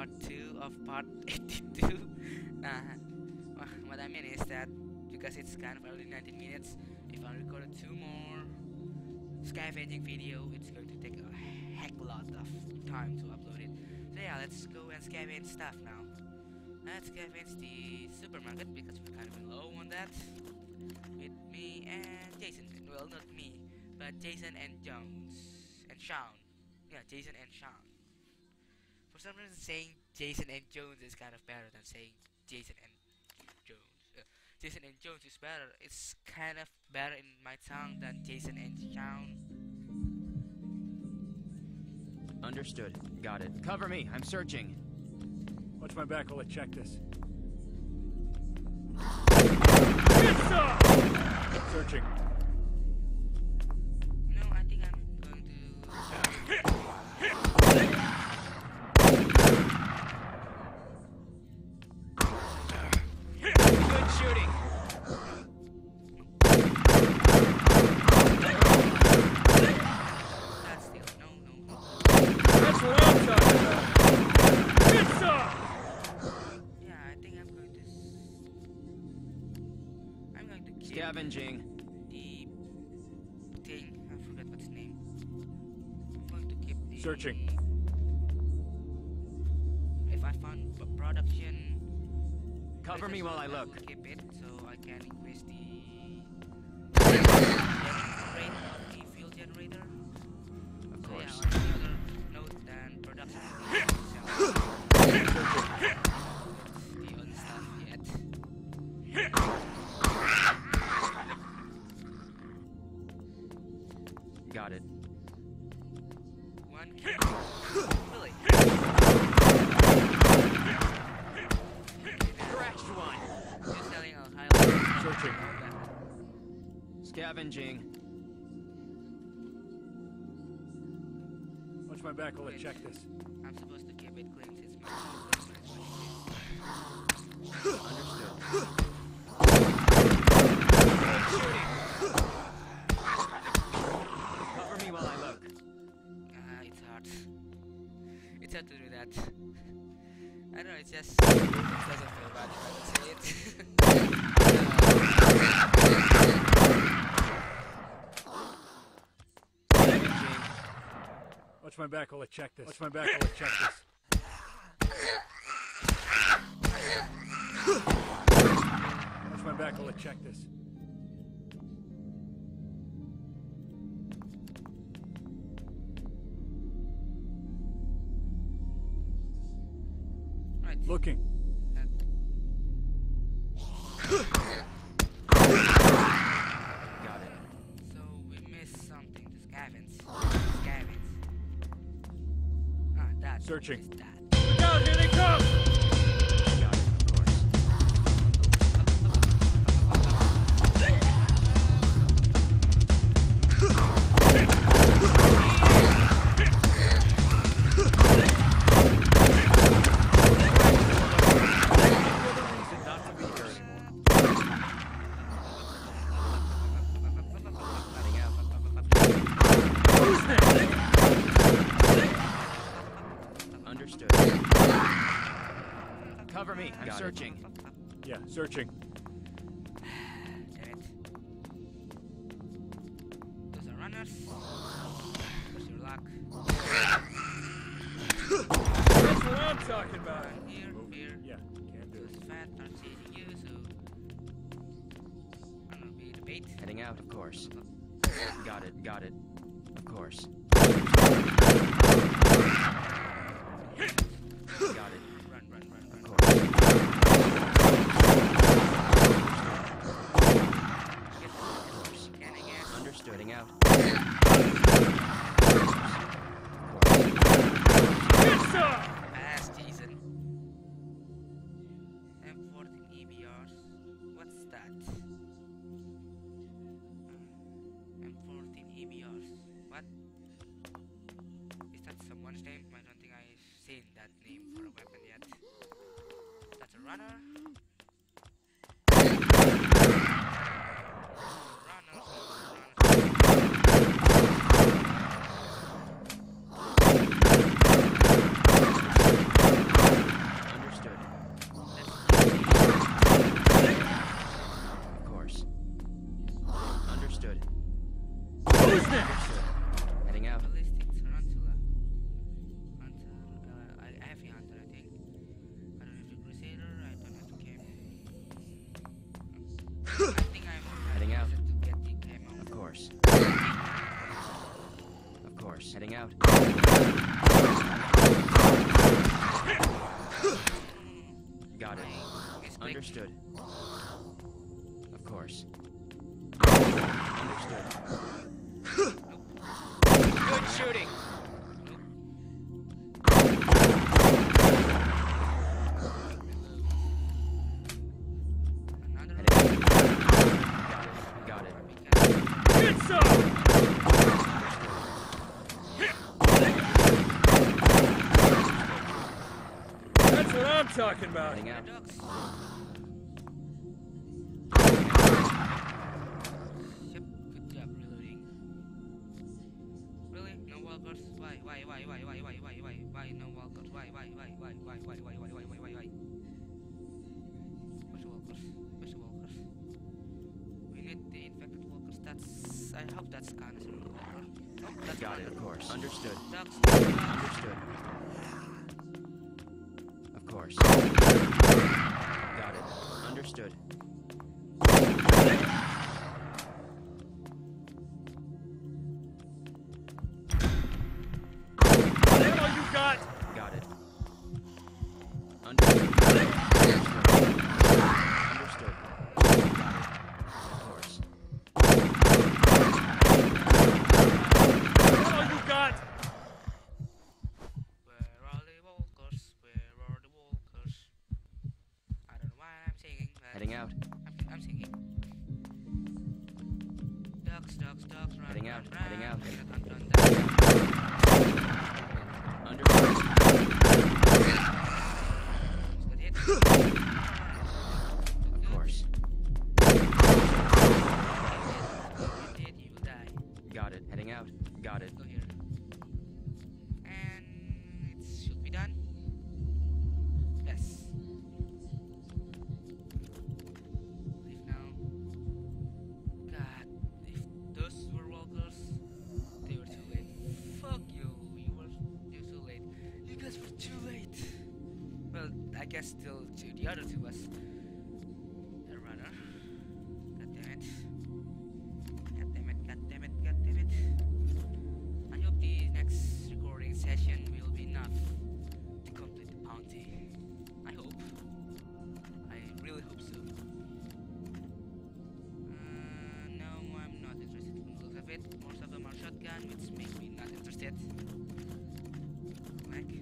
part 2 of part 82. What I mean is that because it's kind of early 19 minutes, if I recorded 2 more scavenging video, it's going to take a heck lot of time to upload it. So yeah, let's go and scavenge stuff now. Let's scavenge the supermarket because we're kind of low on that. With me and Jason. Well, not me, but Jason and Jones and Sean. Yeah, Jason and Sean. For some reason, saying Jason and Jones is kind of better than saying Jason and Jones. Jason and Jones is better. It's kind of better in my tongue than Jason and Sean. Understood. Got it. Cover me. I'm searching. Watch my back while I check this. Searching. No, I think I'm going to. Good shooting. That's still no. That's what I'm talking about. It's Yeah, I think I'm going to. I'm going to keep Scavenging. the thing. I forgot what's name. I'm going to keep the. Searching. If I find production. Cover me while I look. will keep it so I can increase the rate of the fuel generator. Of So course. yeah, on another note than production. The other stuff yet. Got it. One key. Really? Scratched one. You're selling a high Searching. Scavenging. Watch my back while I check this. I'm supposed to keep it clean since my Understood. Cover me while I look. it's hard. It's hard to do that. I don't know, it just doesn't feel bad if I would say it. Scavenging. Watch my back while I check this. Watch my back while I check this. Watch my back while I check this. Right. Looking. Got it. So we missed something to scavenge. Ah, that. Searching. Is that. Look out, here they come! Got it, of course. Not to be here anymore. Cutting out. Understood. Cover me. I'm Got it. searching. Yeah, searching. Damn it. Those are runners. Where's your luck? That's what I'm talking about. Here. Yeah, can't do Those it. fat are chasing you, so I'm gonna be the bait. Heading out, of course. Got it, got it. Of course. Got it. Run. Of course. Of course. Can I guess? Understood. Heading out. It's up! Pass, Jason. M14 EBRs. What's that? M14 EBRs. What? Is that someone's name? I don't think I've seen that name for a weapon yet. That's a runner. Runner. out. Got it. It's quick. Understood. Of course. Understood. Good shooting. Another Heading out. Got it. Get some! That's what I'm talking about. Heading out. ducks. Yep, good job reloading. Really? No walkers? Why no walkers? Why? Where's the walkers? Where's the walkers? We need the infected walkers. I hope that's Khan is a real walker. Oh, that's Got Khan. it, of course. Understood. Ducks. Understood. Of course. Got it. Understood. That's all you got! Got it. Understood. Understood. Got it. Of course. That's all you got! Where are the walkers? Where are the walkers? I don't know why I'm singing. But Heading out. I'm singing. Ducks, run. Heading out, heading out. Run. Understood. Is that it? Of course. It, you will die. Got it. Heading out. Got it. Go here. And it should be done. Yes. Leave now. God, if those were walkers, they were too late. Fuck you. You're too late. You guys were too late. Well, I guess still the other two was a runner. God damn it. I hope the next recording session will be enough to complete the bounty. I hope. I really hope so. No, I'm not interested in the looks of it. Most of them are shotgun, which makes me not interested. Like.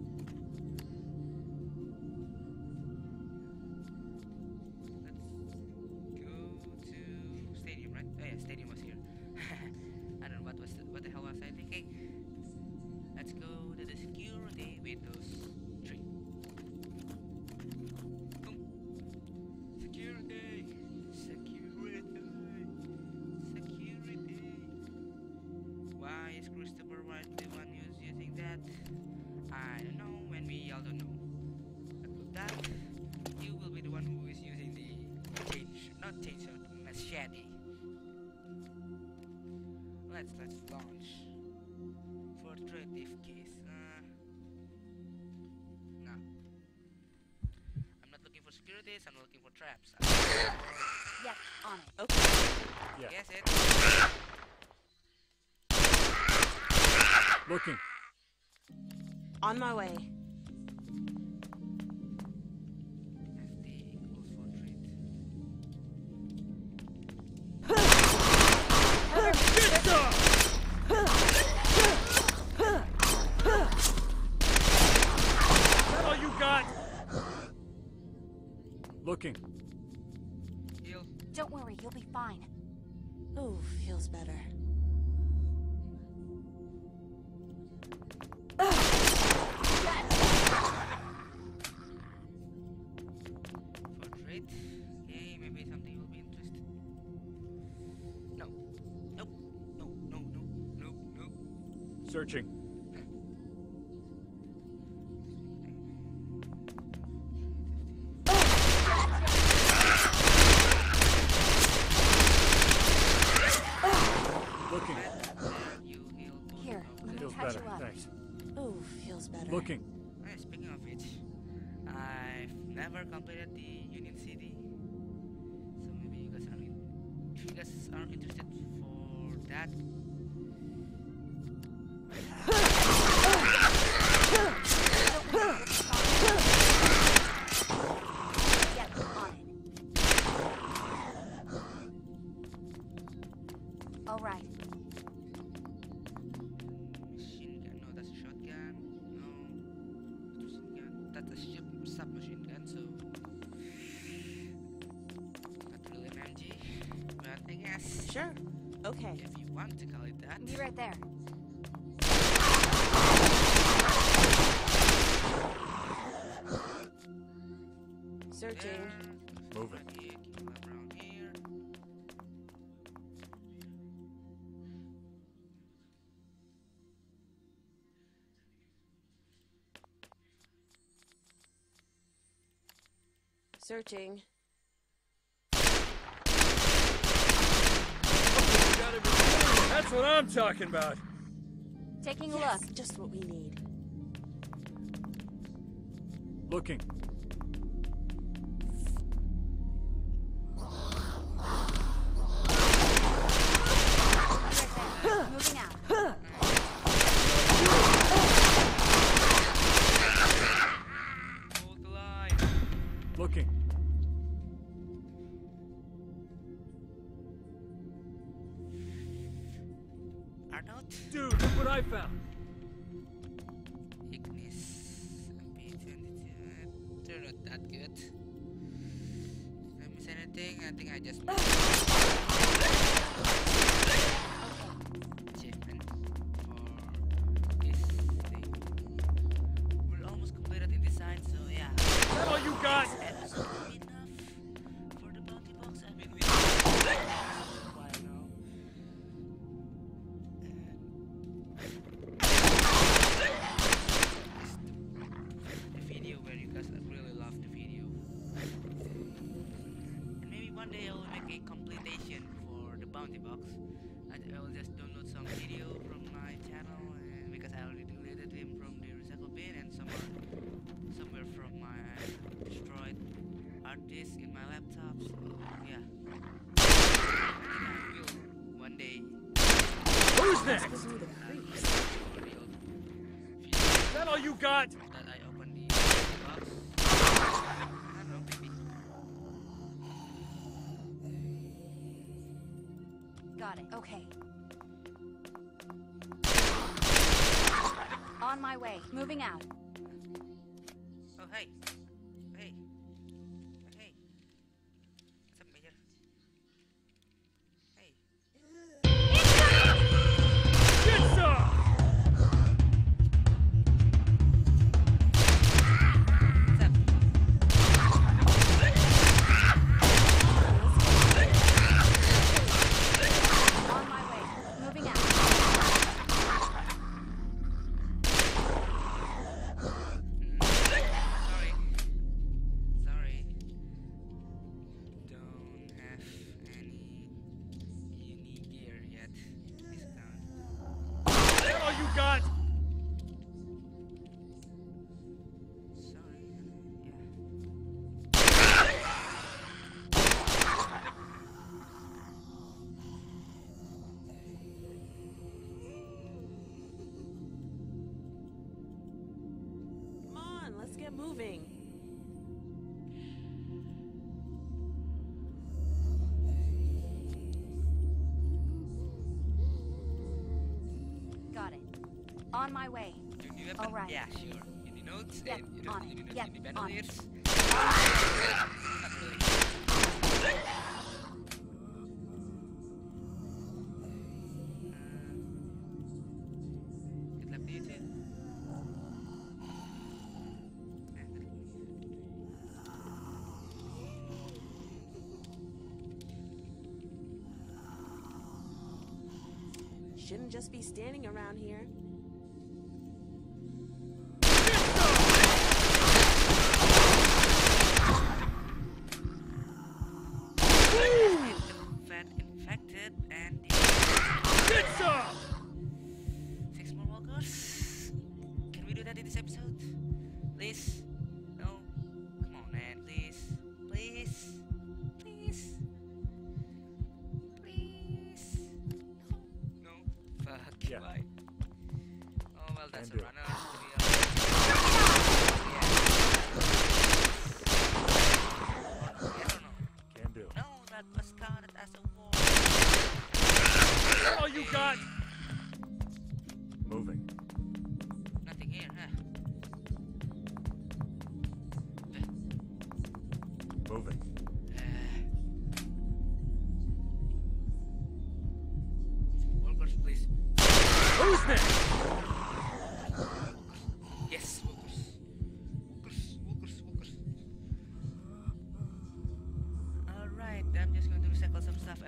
Let's go to stadium, right? Oh yeah, stadium was here. I don't know what the hell was I thinking. Let's go to the security windows. 3. Boom. Security. Why is Christopher White the one who's using that? I don't know, when we all don't know. But with that, you will be the one who is using the chainsaw, machete. Let's launch. For trade if case. No. I'm not looking for securities, I'm looking for traps. Yeah, on it. Okay. Yeah. Guess it. Looking. On my way. FD equals for trade. Get some! That's all you got? Looking. Heal. Don't worry, you'll be fine. Ooh, feels better. For trade. Okay, maybe something will be interested. No. Nope. Nope. Searching. Looking. You heal both Here, of let me them. Feels patch better. you up. Thanks. Ooh, feels better. Looking. Speaking of which, I've never completed the Union City, so maybe you guys if you guys are interested for that. not a submachine gun, so not really an MG, but I guess Sure. Okay. if you want to call it that. Be right there. Searching. Moving. Around here, keep around here. Searching. That's what I'm talking about. Taking a Yes, look. just what we need. Looking. Moving out. Hold the line. Looking. Arnold? Dude, look what I found. Ignis MP22. They're not that good. Did I miss anything? I think I just achievement for this thing. We're almost completed in design, so yeah. That's all you got? Enough for the bounty box. I mean, we while now. The video where you guys really love the video. And maybe one day I will make a completion for the bounty box. I will just download some video from my channel, and because I already deleted him from the recycle bin and somewhere from my destroyed hard disk in my laptop. So yeah, I will one day. Who's next? Gives me the creeps. Is that all you got? That I open the box. I don't know, maybe. Got it. Okay. On my way. Moving out. Oh, hey. Hey. Hey. What's up, Major? Hey. Get some! What's up? On my way. Moving out. Sorry. Sorry. Don't have any unique gear yet. Discount. Is that all you got? Sorry. Yeah. Come on, let's get moving. Got it. On my way. You need weapon? Alright. Yeah, sure. You need notes? Yep, And you on don't it. you need Yep, you need on it. bandoliers? Not really. Good luck to you too. Shouldn't just be standing around here. Fat infected and Get some! 6 more walkers. Can we do that in this episode? Please? No? Come on, man. Please. Please. Please. Please. No. No. Fuck. Yeah. Why?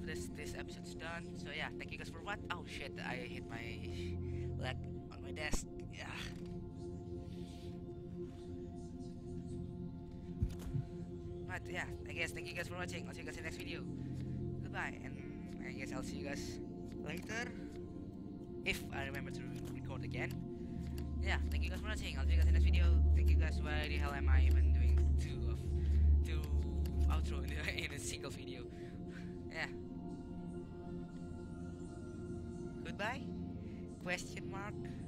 after this episode's done. So yeah, thank you guys for what. Oh shit! I hit my leg on my desk. Yeah. But yeah, I guess thank you guys for watching. I'll see you guys in the next video. Goodbye, and I guess I'll see you guys later if I remember to record again. Yeah, thank you guys for watching. I'll see you guys in the next video. Thank you guys. Why the hell am I even doing two outro in a single video? Yeah. Goodbye? Question mark?